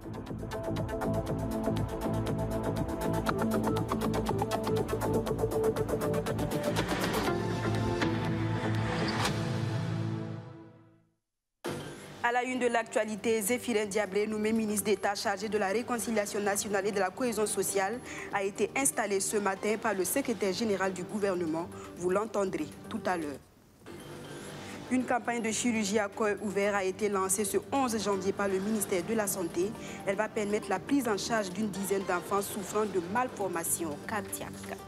À la une de l'actualité, Zéphirin Diabré, nommé ministre d'État chargé de la réconciliation nationale et de la cohésion sociale, a été installé ce matin par le secrétaire général du gouvernement. Vous l'entendrez tout à l'heure. Une campagne de chirurgie à cœur ouvert a été lancée ce 11 janvier par le ministère de la Santé. Elle va permettre la prise en charge d'une dizaine d'enfants souffrant de malformations cardiaques.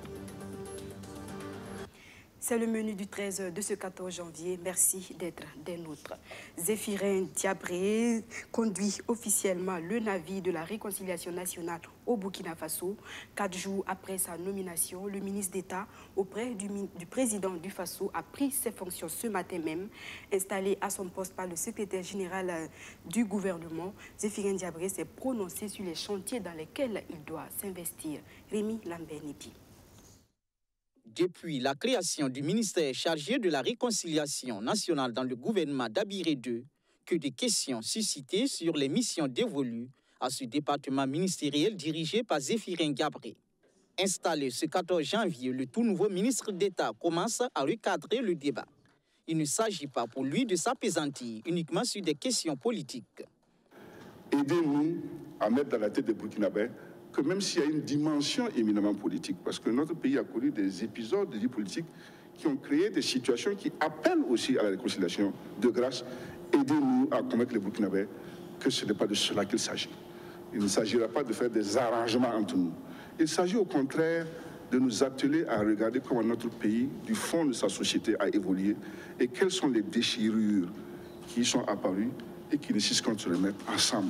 C'est le menu du 13 de ce 14 janvier. Merci d'être des nôtres. Zéphirin Diabré conduit officiellement le navire de la réconciliation nationale au Burkina Faso. 4 jours après sa nomination, le ministre d'État auprès du président du Faso a pris ses fonctions ce matin même. Installé à son poste par le secrétaire général du gouvernement, Zéphirin Diabré s'est prononcé sur les chantiers dans lesquels il doit s'investir. Rémi Lambert-Népi. Depuis la création du ministère chargé de la réconciliation nationale dans le gouvernement d'Abiré II, que des questions suscitées sur les missions dévolues à ce département ministériel dirigé par Zéphirin Diabré. Installé ce 14 janvier, le tout nouveau ministre d'État commence à recadrer le débat. Il ne s'agit pas pour lui de s'appesantir uniquement sur des questions politiques. Aidez-nous à mettre dans la tête des Burkinabés que même s'il y a une dimension éminemment politique, parce que notre pays a connu des épisodes de vie politique qui ont créé des situations qui appellent aussi à la réconciliation, de grâce, aidez-nous à convaincre les Burkinabés que ce n'est pas de cela qu'il s'agit. Il ne s'agira pas de faire des arrangements entre nous. Il s'agit au contraire de nous atteler à regarder comment notre pays, du fond de sa société, a évolué et quelles sont les déchirures qui sont apparues et qui nécessitent qu'on se remette ensemble.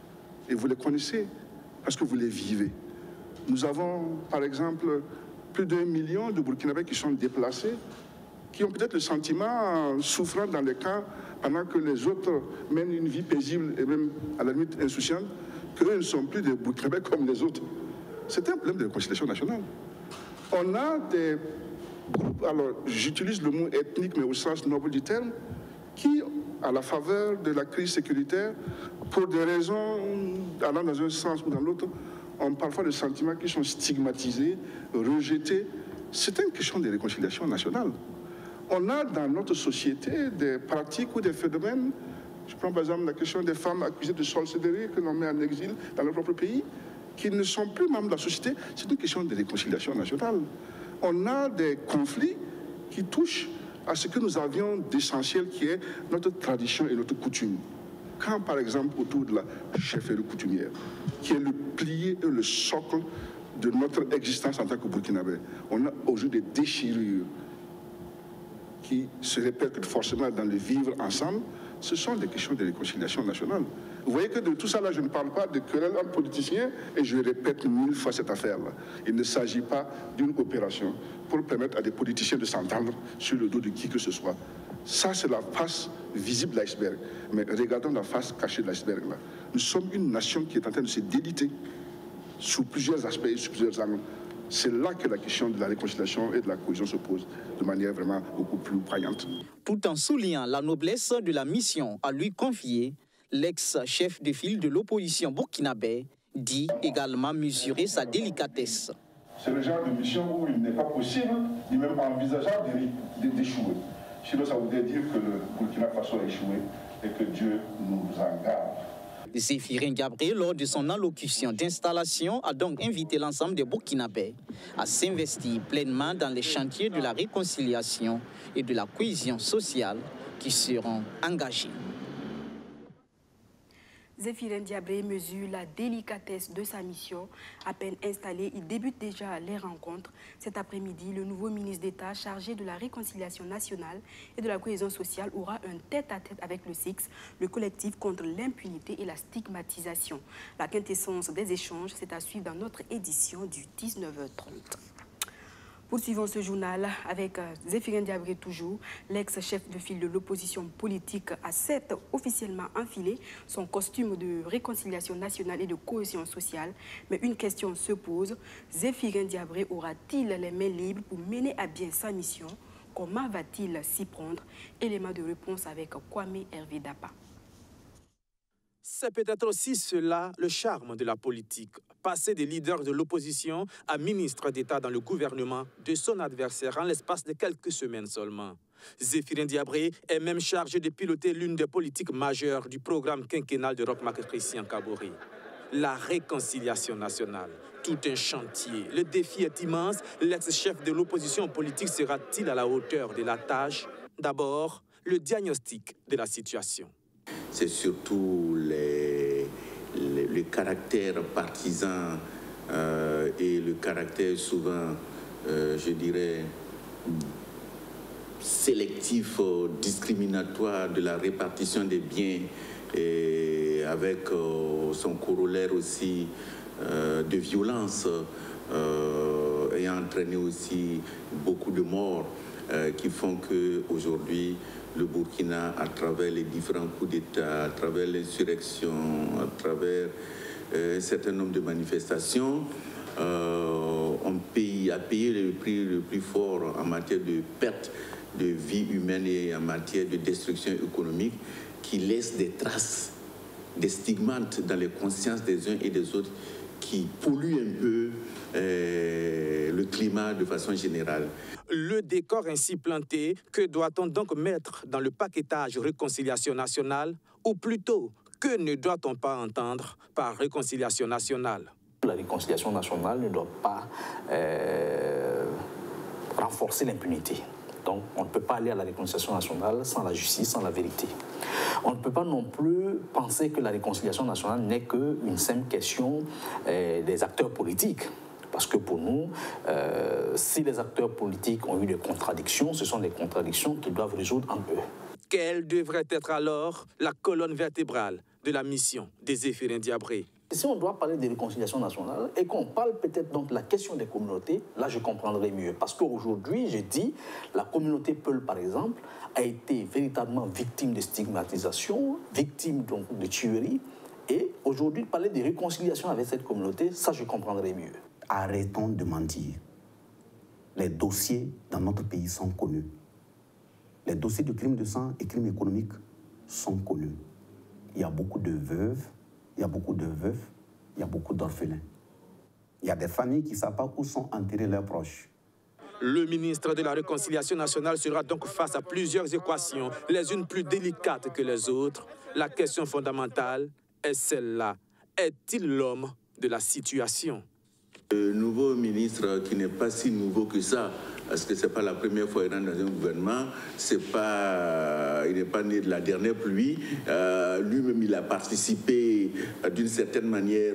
Et vous les connaissez, parce que vous les vivez. Nous avons, par exemple, plus d'1 million de Burkinabés qui sont déplacés, qui ont peut-être le sentiment, souffrant dans les cas, pendant que les autres mènent une vie paisible et même à la limite insouciante, qu'eux ne sont plus des Burkinabés comme les autres. C'est un problème de réconciliation nationale. On a des groupes, alors j'utilise le mot ethnique, mais au sens noble du terme, qui, à la faveur de la crise sécuritaire, pour des raisons allant dans un sens ou dans l'autre, ont parfois le sentiment qu'ils sont stigmatisés, rejetés. C'est une question de réconciliation nationale. On a dans notre société des pratiques ou des phénomènes, je prends par exemple la question des femmes accusées de sorcellerie que l'on met en exil dans leur propre pays, qui ne sont plus membres de la société. C'est une question de réconciliation nationale. On a des conflits qui touchent à ce que nous avions d'essentiel, qui est notre tradition et notre coutume. Quand, par exemple, autour de la chefferie coutumière, qui est le pilier et le socle de notre existence en tant que Burkinabé, on a aujourd'hui des déchirures qui se répètent forcément dans le vivre ensemble. Ce sont des questions de réconciliation nationale. Vous voyez que de tout ça, là, je ne parle pas de querelles entre politiciens, et je répète 1000 fois cette affaire-là. Il ne s'agit pas d'une opération pour permettre à des politiciens de s'entendre sur le dos de qui que ce soit. Ça, c'est la face visible de l'iceberg. Mais regardons la face cachée de l'iceberg, là. Nous sommes une nation qui est en train de se déliter sous plusieurs aspects et sous plusieurs angles. C'est là que la question de la réconciliation et de la cohésion se pose de manière vraiment beaucoup plus poignante. Tout en soulignant la noblesse de la mission à lui confier, l'ex-chef de file de l'opposition burkinabé dit également mesurer sa délicatesse. C'est le genre de mission où il n'est pas possible, ni même envisageable d'échouer. Sinon, ça voudrait dire que le Burkina Faso a échoué et que Dieu nous en garde. Zéphirin Diabré, lors de son allocution d'installation, a donc invité l'ensemble des Burkinabés à s'investir pleinement dans les chantiers de la réconciliation et de la cohésion sociale qui seront engagés. Zéphirin Diabré mesure la délicatesse de sa mission. À peine installé, il débute déjà les rencontres. Cet après-midi, le nouveau ministre d'État chargé de la réconciliation nationale et de la cohésion sociale aura un tête-à-tête avec le SIX, le collectif contre l'impunité et la stigmatisation. La quintessence des échanges, c'est à suivre dans notre édition du 19h30. Poursuivons ce journal avec Zéphirin Diabré toujours. L'ex-chef de file de l'opposition politique a certes officiellement enfilé son costume de réconciliation nationale et de cohésion sociale. Mais une question se pose, Zéphirin Diabré aura-t-il les mains libres pour mener à bien sa mission? Comment va-t-il s'y prendre? Élément de réponse avec Kwame Hervé Dapa. C'est peut-être aussi cela le charme de la politique. Passer des leaders de l'opposition à ministre d'État dans le gouvernement de son adversaire en l'espace de quelques semaines seulement. Zéphirin Diabré est même chargé de piloter l'une des politiques majeures du programme quinquennal de Roch Marc Christian Kaboré. La réconciliation nationale. Tout un chantier. Le défi est immense. L'ex-chef de l'opposition politique sera-t-il à la hauteur de la tâche? D'abord, le diagnostic de la situation. C'est surtout le caractère partisan et le caractère souvent, je dirais, sélectif, discriminatoire de la répartition des biens et avec son corollaire aussi de violence ayant entraîné aussi beaucoup de morts qui font qu'aujourd'hui le Burkina, à travers les différents coups d'État, à travers l'insurrection, à travers un certain nombre de manifestations, a payé le prix le plus fort en matière de perte de vie humaine et en matière de destruction économique qui laisse des traces, des stigmates dans les consciences des uns et des autres qui polluent un peu le climat de façon générale. Le décor ainsi planté, que doit-on donc mettre dans le paquetage réconciliation nationale? Ou plutôt, que ne doit-on pas entendre par réconciliation nationale? La réconciliation nationale ne doit pas renforcer l'impunité. Donc, on ne peut pas aller à la réconciliation nationale sans la justice, sans la vérité. On ne peut pas non plus penser que la réconciliation nationale n'est qu'une simple question des acteurs politiques. Parce que pour nous, si les acteurs politiques ont eu des contradictions, ce sont des contradictions qu'ils doivent résoudre entre eux. Quelle devrait être alors la colonne vertébrale de la mission des Zéphirin Diabré? Si on doit parler de réconciliation nationale et qu'on parle peut-être donc de la question des communautés, là je comprendrai mieux. Parce qu'aujourd'hui, je dis, la communauté Peul, par exemple, a été véritablement victime de stigmatisation, victime donc de tueries. Et aujourd'hui, parler de réconciliation avec cette communauté, ça je comprendrai mieux. Arrêtons de mentir. Les dossiers dans notre pays sont connus. Les dossiers de crimes de sang et crimes économiques sont connus. Il y a beaucoup de veuves, il y a beaucoup de veufs, il y a beaucoup d'orphelins. Il y a des familles qui ne savent pas où sont enterrés leurs proches. Le ministre de la Réconciliation nationale sera donc face à plusieurs équations, les unes plus délicates que les autres. La question fondamentale est celle-là. Est-il l'homme de la situation? Le nouveau ministre, qui n'est pas si nouveau que ça, parce que ce n'est pas la première fois qu'il rentre dans un gouvernement, il n'est pas né de la dernière pluie. Lui-même, il a participé d'une certaine manière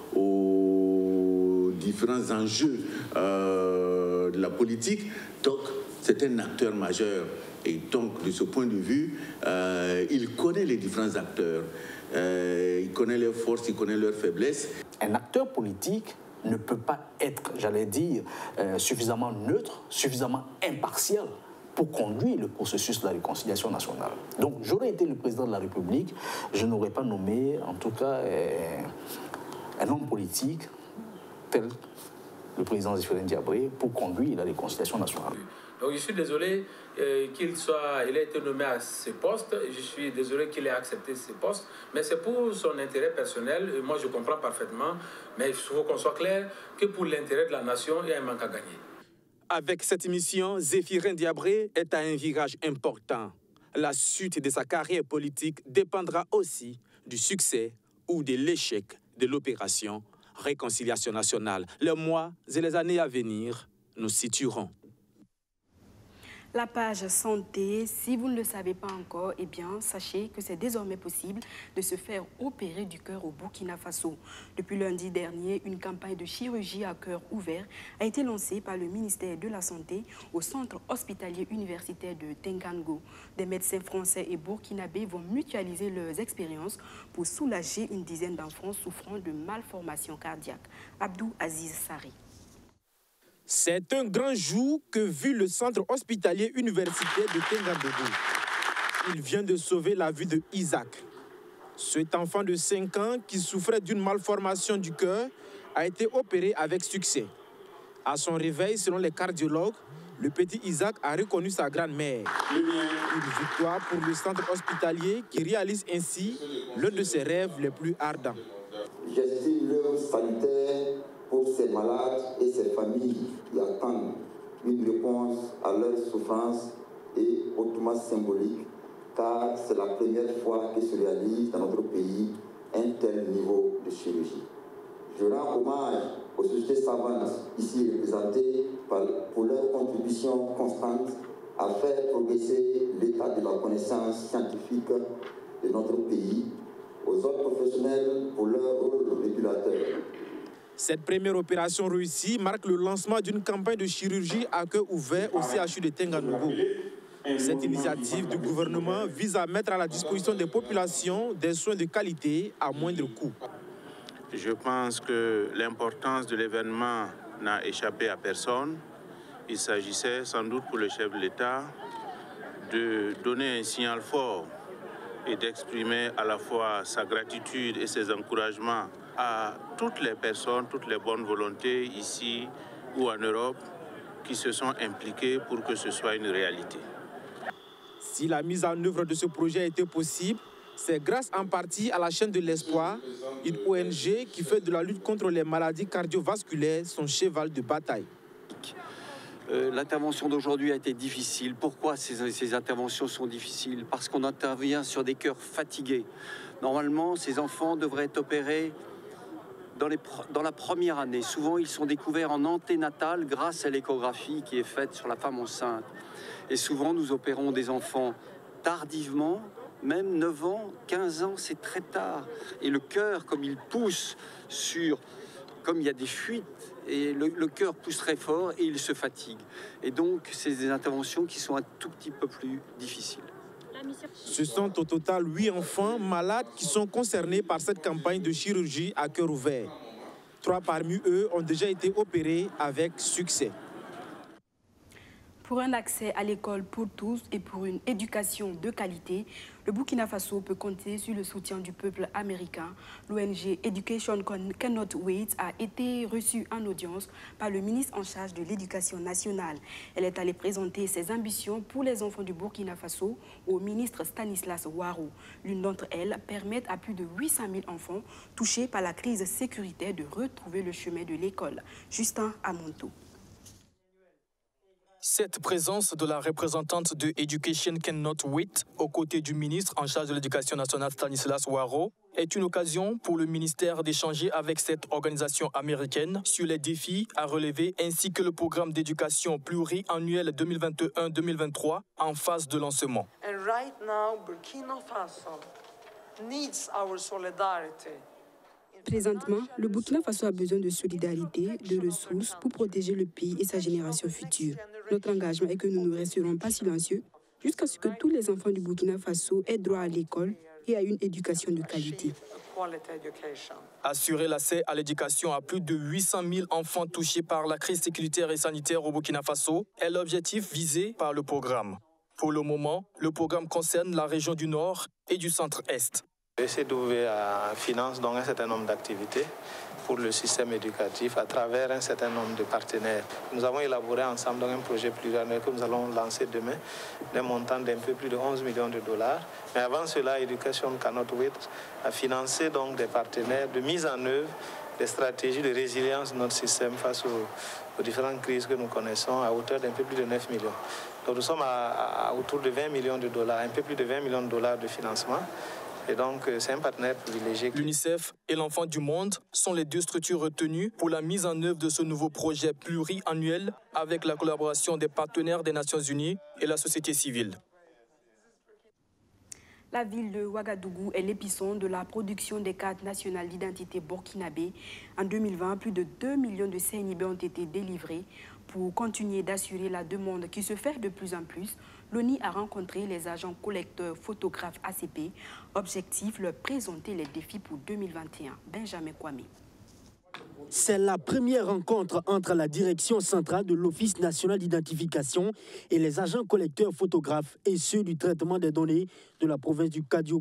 aux différents enjeux de la politique. Donc, c'est un acteur majeur. Et donc, de ce point de vue, il connaît les différents acteurs. Il connaît leurs forces, il connaît leurs faiblesses. Un acteur politique ne peut pas être, j'allais dire, suffisamment neutre, suffisamment impartial pour conduire le processus de la réconciliation nationale. Donc, j'aurais été le président de la République, je n'aurais pas nommé, en tout cas, un homme politique tel le président Zéphirin Diabré pour conduire la réconciliation nationale. Donc je suis désolé qu'il ait été nommé à ce poste, je suis désolé qu'il ait accepté ce poste, mais c'est pour son intérêt personnel, et moi je comprends parfaitement, mais il faut qu'on soit clair que pour l'intérêt de la nation, il y a un manque à gagner. Avec cette mission, Zéphirin Diabré est à un virage important. La suite de sa carrière politique dépendra aussi du succès ou de l'échec de l'opération Réconciliation nationale. Les mois et les années à venir nous situeront. La page santé, si vous ne le savez pas encore, eh bien, sachez que c'est désormais possible de se faire opérer du cœur au Burkina Faso. Depuis lundi dernier, une campagne de chirurgie à cœur ouvert a été lancée par le ministère de la Santé au centre hospitalier universitaire de Tengango. Des médecins français et burkinabés vont mutualiser leurs expériences pour soulager une dizaine d'enfants souffrant de malformations cardiaques. Abdou Aziz Sari. C'est un grand jour que vit le centre hospitalier universitaire de Tengandogo. Il vient de sauver la vie de Isaac. Cet enfant de 5 ans qui souffrait d'une malformation du cœur a été opéré avec succès. À son réveil, selon les cardiologues, le petit Isaac a reconnu sa grand-mère. Une victoire pour le centre hospitalier qui réalise ainsi l'un de ses rêves les plus ardents. J'estime l'œuvre salutaire pour ces malades et ces familles qui attendent une réponse à leurs souffrances et hautement symbolique, car c'est la première fois que se réalise dans notre pays un tel niveau de chirurgie. Je rends hommage aux sociétés savantes ici représentées pour leur contribution constante à faire progresser l'état de la connaissance scientifique de notre pays, aux autres professionnels pour leur rôle régulateur. Cette première opération réussie marque le lancement d'une campagne de chirurgie à cœur ouvert au CHU de Tenga-Nogo. Cette initiative du gouvernement vise à mettre à la disposition des populations des soins de qualité à moindre coût. Je pense que l'importance de l'événement n'a échappé à personne. Il s'agissait sans doute pour le chef de l'État de donner un signal fort et d'exprimer à la fois sa gratitude et ses encouragements à toutes les personnes, toutes les bonnes volontés ici ou en Europe qui se sont impliquées pour que ce soit une réalité. Si la mise en œuvre de ce projet a été possible, c'est grâce en partie à la chaîne de l'espoir, une ONG qui fait de la lutte contre les maladies cardiovasculaires son cheval de bataille. L'intervention d'aujourd'hui a été difficile. Pourquoi ces interventions sont difficiles? Parce qu'on intervient sur des cœurs fatigués. Normalement, ces enfants devraient être opérés dans la première année. Souvent, ils sont découverts en anténatal grâce à l'échographie qui est faite sur la femme enceinte. Et souvent, nous opérons des enfants tardivement, même 9 ans, 15 ans, c'est très tard. Et le cœur, comme il pousse comme il y a des fuites, et le cœur pousse très fort et il se fatigue. Et donc, c'est des interventions qui sont un tout petit peu plus difficiles. Ce sont au total 8 enfants malades qui sont concernés par cette campagne de chirurgie à cœur ouvert. 3 parmi eux ont déjà été opérés avec succès. Pour un accès à l'école pour tous et pour une éducation de qualité, le Burkina Faso peut compter sur le soutien du peuple américain. L'ONG Education Cannot Wait a été reçue en audience par le ministre en charge de l'Éducation nationale. Elle est allée présenter ses ambitions pour les enfants du Burkina Faso au ministre Stanislas Ouarou. L'une d'entre elles permet à plus de 800 000 enfants touchés par la crise sécuritaire de retrouver le chemin de l'école. Justin Amonto. Cette présence de la représentante de Education Cannot Wait aux côtés du ministre en charge de l'Éducation nationale Stanislas Ouarou est une occasion pour le ministère d'échanger avec cette organisation américaine sur les défis à relever ainsi que le programme d'éducation pluriannuel 2021-2023 en phase de lancement. And right now, Burkina Faso needs our solidarity. Présentement, le Burkina Faso a besoin de solidarité, de ressources pour protéger le pays et sa génération future. Notre engagement est que nous ne resterons pas silencieux jusqu'à ce que tous les enfants du Burkina Faso aient droit à l'école et à une éducation de qualité. Assurer l'accès à l'éducation à plus de 800 000 enfants touchés par la crise sécuritaire et sanitaire au Burkina Faso est l'objectif visé par le programme. Pour le moment, le programme concerne la région du Nord et du Centre-Est. CEDOV finance donc un certain nombre d'activités pour le système éducatif à travers un certain nombre de partenaires. Nous avons élaboré ensemble donc un projet pluriannuel que nous allons lancer demain d'un montant d'un peu plus de 11 millions de dollars. Mais avant cela, Education Cannot Wait a financé donc des partenaires de mise en œuvre des stratégies de résilience de notre système face aux différentes crises que nous connaissons à hauteur d'un peu plus de 9 millions. Donc nous sommes à autour de 20 millions de dollars, un peu plus de 20 millions de dollars de financement. Et donc, c'est un partenaire privilégié. L'UNICEF et l'Enfant du Monde sont les deux structures retenues pour la mise en œuvre de ce nouveau projet pluriannuel avec la collaboration des partenaires des Nations Unies et la société civile. La ville de Ouagadougou est l'épicentre de la production des cartes nationales d'identité burkinabé. En 2020, plus de 2 millions de CNIB ont été délivrés. Pour continuer d'assurer la demande qui se fait de plus en plus, l'ONI a rencontré les agents collecteurs photographes ACP. Objectif, leur présenter les défis pour 2021. Benjamin Kwame. C'est la première rencontre entre la direction centrale de l'Office national d'identification et les agents collecteurs photographes et ceux du traitement des données de la province du Kadiogo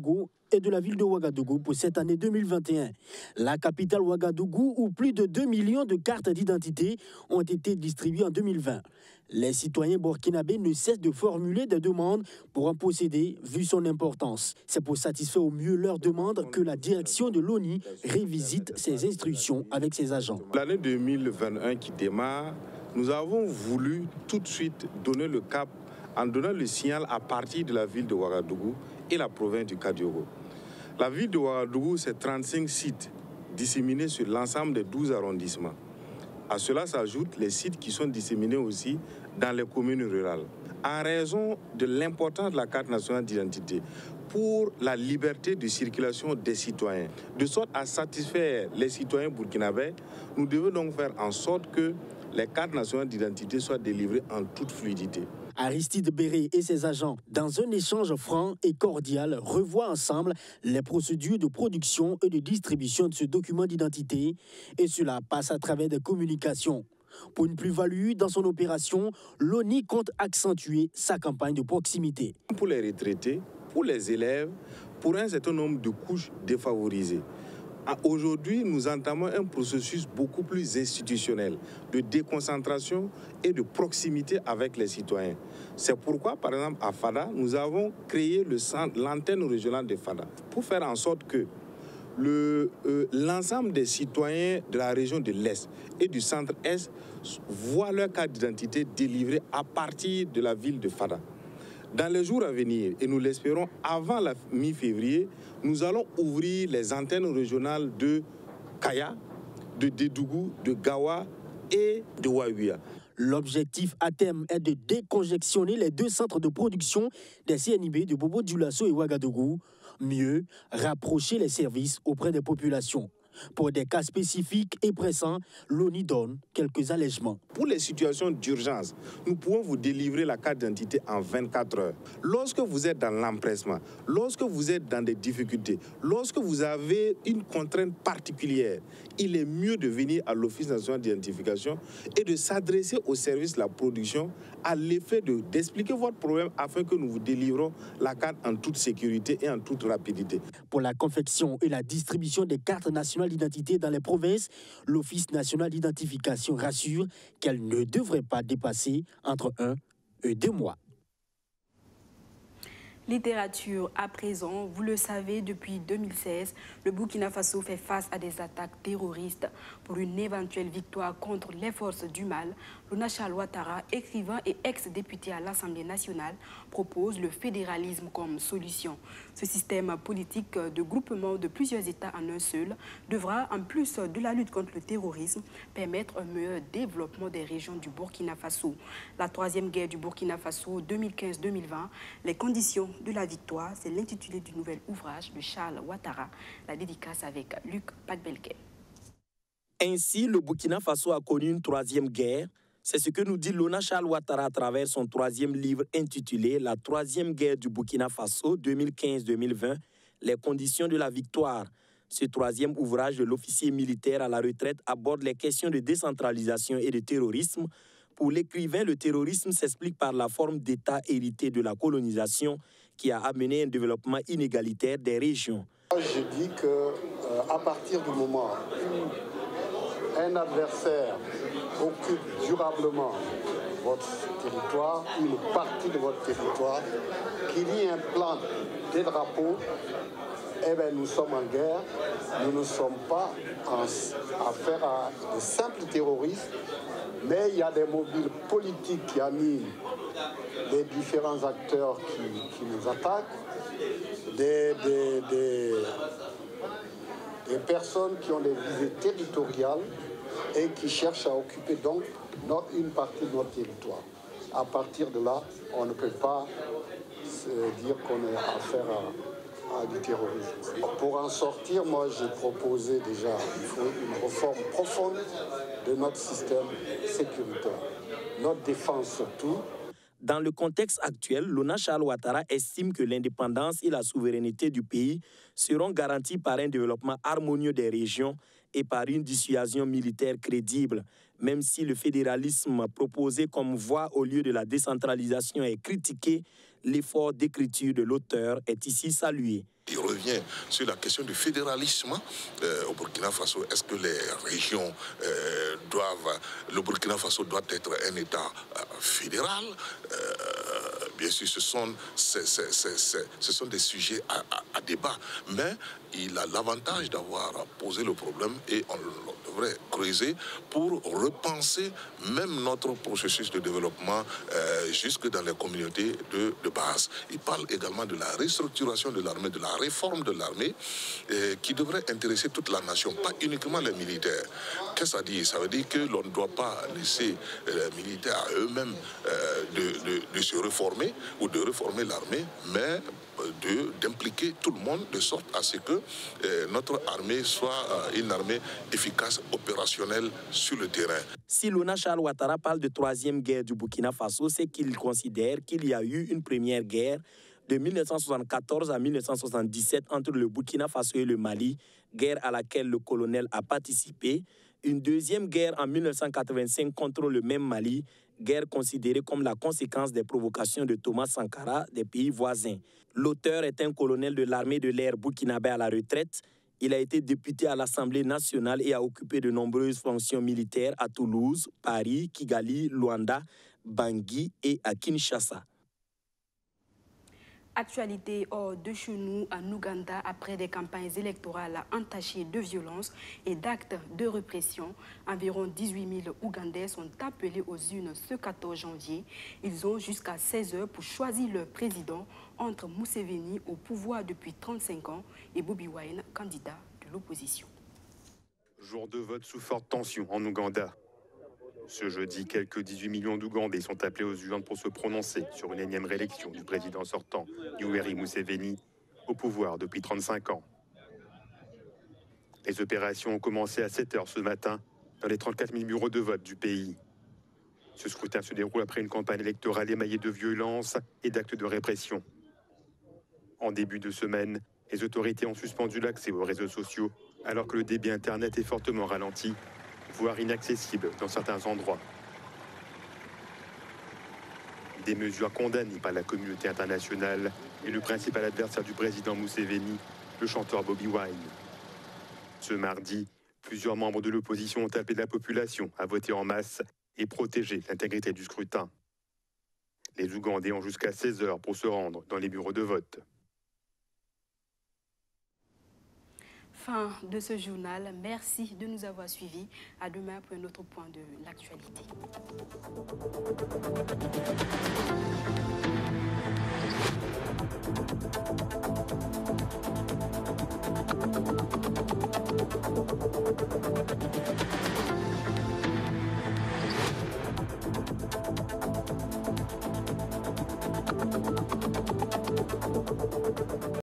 et de la ville de Ouagadougou pour cette année 2021. La capitale Ouagadougou, où plus de 2 millions de cartes d'identité ont été distribuées en 2020. Les citoyens burkinabés ne cessent de formuler des demandes pour en posséder, vu son importance. C'est pour satisfaire au mieux leurs demandes que la direction de l'ONI révisite ses instructions avec ses agents. L'année 2021 qui démarre, nous avons voulu tout de suite donner le cap en donnant le signal à partir de la ville de Ouagadougou et la province du Kadiogo. La ville de Ouagadougou, c'est 35 sites disséminés sur l'ensemble des 12 arrondissements. À cela s'ajoutent les sites qui sont disséminés aussi dans les communes rurales. En raison de l'importance de la carte nationale d'identité pour la liberté de circulation des citoyens, de sorte à satisfaire les citoyens burkinabés, nous devons donc faire en sorte que les cartes nationales d'identité soient délivrées en toute fluidité. Aristide Béré et ses agents, dans un échange franc et cordial, revoient ensemble les procédures de production et de distribution de ce document d'identité, et cela passe à travers des communications. Pour une plus-value dans son opération, l'ONI compte accentuer sa campagne de proximité. Pour les retraités, pour les élèves, pour un certain nombre de couches défavorisées. Aujourd'hui, nous entamons un processus beaucoup plus institutionnel de déconcentration et de proximité avec les citoyens. C'est pourquoi, par exemple, à Fada, nous avons créé l'antenne régionale de Fada pour faire en sorte que l'ensemble des citoyens de la région de l'Est et du centre-Est voient leur carte d'identité délivrée à partir de la ville de Fada. Dans les jours à venir, et nous l'espérons avant la mi-février, nous allons ouvrir les antennes régionales de Kaya, de Dédougou, de Gawa et de Ouaouia. L'objectif à terme est de décongestionner les 2 centres de production des CNIB de Bobo-Dioulasso et Ouagadougou. Mieux, rapprocher les services auprès des populations. Pour des cas spécifiques et pressants, l'ONI donne quelques allègements. Pour les situations d'urgence, nous pouvons vous délivrer la carte d'identité en 24 heures. Lorsque vous êtes dans l'empressement, lorsque vous êtes dans des difficultés, lorsque vous avez une contrainte particulière, il est mieux de venir à l'Office national d'identification et de s'adresser au service de la production à l'effet d'expliquer votre problème afin que nous vous délivrons la carte en toute sécurité et en toute rapidité. Pour la confection et la distribution des cartes nationales d'identité dans les provinces, l'Office national d'identification rassure qu'elle ne devrait pas dépasser entre 1 et 2 mois. Littérature à présent, vous le savez, depuis 2016, le Burkina Faso fait face à des attaques terroristes. Pour une éventuelle victoire contre les forces du mal, Lonacha Ouattara, écrivain et ex-député à l'Assemblée nationale, propose le fédéralisme comme solution. Ce système politique de groupement de plusieurs États en un seul devra, en plus de la lutte contre le terrorisme, permettre un meilleur développement des régions du Burkina Faso. La troisième guerre du Burkina Faso 2015-2020, les conditions de la victoire, c'est l'intitulé du nouvel ouvrage de Charles Ouattara, la dédicace avec Luc Pacbelken. Ainsi, le Burkina Faso a connu une troisième guerre. C'est ce que nous dit Lonacha Ouattara à travers son troisième livre intitulé « La troisième guerre du Burkina Faso 2015-2020, les conditions de la victoire ». Ce troisième ouvrage de l'officier militaire à la retraite aborde les questions de décentralisation et de terrorisme. Pour l'écrivain, le terrorisme s'explique par la forme d'État hérité de la colonisation qui a amené un développement inégalitaire des régions. Je dis qu'à partir du moment où un adversaire occupe durablement votre territoire, une partie de votre territoire, qu'il y implante des drapeaux, eh bien, nous sommes en guerre. Nous ne sommes pas en affaire à de simples terroristes, mais il y a des mobiles politiques qui animent les différents acteurs qui nous attaquent, des personnes qui ont des visées territoriales et qui cherchent à occuper donc une partie de notre territoire. À partir de là, on ne peut pas se dire qu'on est affaire à du terrorisme. Pour en sortir, moi j'ai proposé déjà une réforme profonde de notre système sécuritaire, notre défense surtout. Dans le contexte actuel, Lona Charles Ouattara estime que l'indépendance et la souveraineté du pays seront garanties par un développement harmonieux des régions et par une dissuasion militaire crédible, même si le fédéralisme proposé comme voie au lieu de la décentralisation est critiqué, l'effort d'écriture de l'auteur est ici salué. Il revient sur la question du fédéralisme au Burkina Faso. Est-ce que les régions le Burkina Faso doit être un État fédéral? Bien sûr, ce sont des sujets à débat, mais il a l'avantage d'avoir posé le problème et on devrait creuser pour repenser même notre processus de développement jusque dans les communautés de base. Il parle également de la restructuration de l'armée, de la réforme de l'armée qui devrait intéresser toute la nation, pas uniquement les militaires. Qu'est-ce que ça dit? Ça veut dire que l'on ne doit pas laisser les militaires à eux-mêmes de se réformer ou de réformer l'armée, mais d'impliquer tout le monde de sorte à ce que notre armée soit une armée efficace, opérationnelle sur le terrain. Si Lona Charles Ouattara parle de troisième guerre du Burkina Faso, c'est qu'il considère qu'il y a eu une première guerre de 1974 à 1977 entre le Burkina Faso et le Mali, guerre à laquelle le colonel a participé, une deuxième guerre en 1985 contre le même Mali, guerre considérée comme la conséquence des provocations de Thomas Sankara des pays voisins. L'auteur est un colonel de l'armée de l'air burkinabé à la retraite. Il a été député à l'Assemblée nationale et a occupé de nombreuses fonctions militaires à Toulouse, Paris, Kigali, Luanda, Bangui et à Kinshasa. Actualité hors de chez nous en Ouganda après des campagnes électorales entachées de violence et d'actes de répression. Environ 18 000 Ougandais sont appelés aux urnes ce 14 janvier. Ils ont jusqu'à 16 heures pour choisir leur président entre Museveni au pouvoir depuis 35 ans et Bobi Wine, candidat de l'opposition. Jour de vote sous forte tension en Ouganda. Ce jeudi, quelques 18 millions d'Ougandais sont appelés aux urnes pour se prononcer sur une énième réélection du président sortant, Yoweri Museveni, au pouvoir depuis 35 ans. Les opérations ont commencé à 7 heures ce matin dans les 34 000 bureaux de vote du pays. Ce scrutin se déroule après une campagne électorale émaillée de violence et d'actes de répression. En début de semaine, les autorités ont suspendu l'accès aux réseaux sociaux alors que le débit Internet est fortement ralenti, voire inaccessible dans certains endroits. Des mesures condamnées par la communauté internationale et le principal adversaire du président Museveni, le chanteur Bobi Wine. Ce mardi, plusieurs membres de l'opposition ont appelé la population à voter en masse et protéger l'intégrité du scrutin. Les Ougandais ont jusqu'à 16 heures pour se rendre dans les bureaux de vote. Fin de ce journal. Merci de nous avoir suivis. À demain pour un autre point de l'actualité.